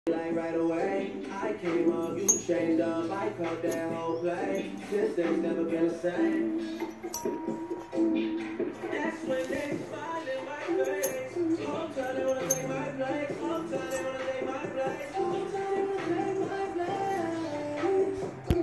Like right away, I came up, you changed up, I caught that whole play. This thing's never been the same.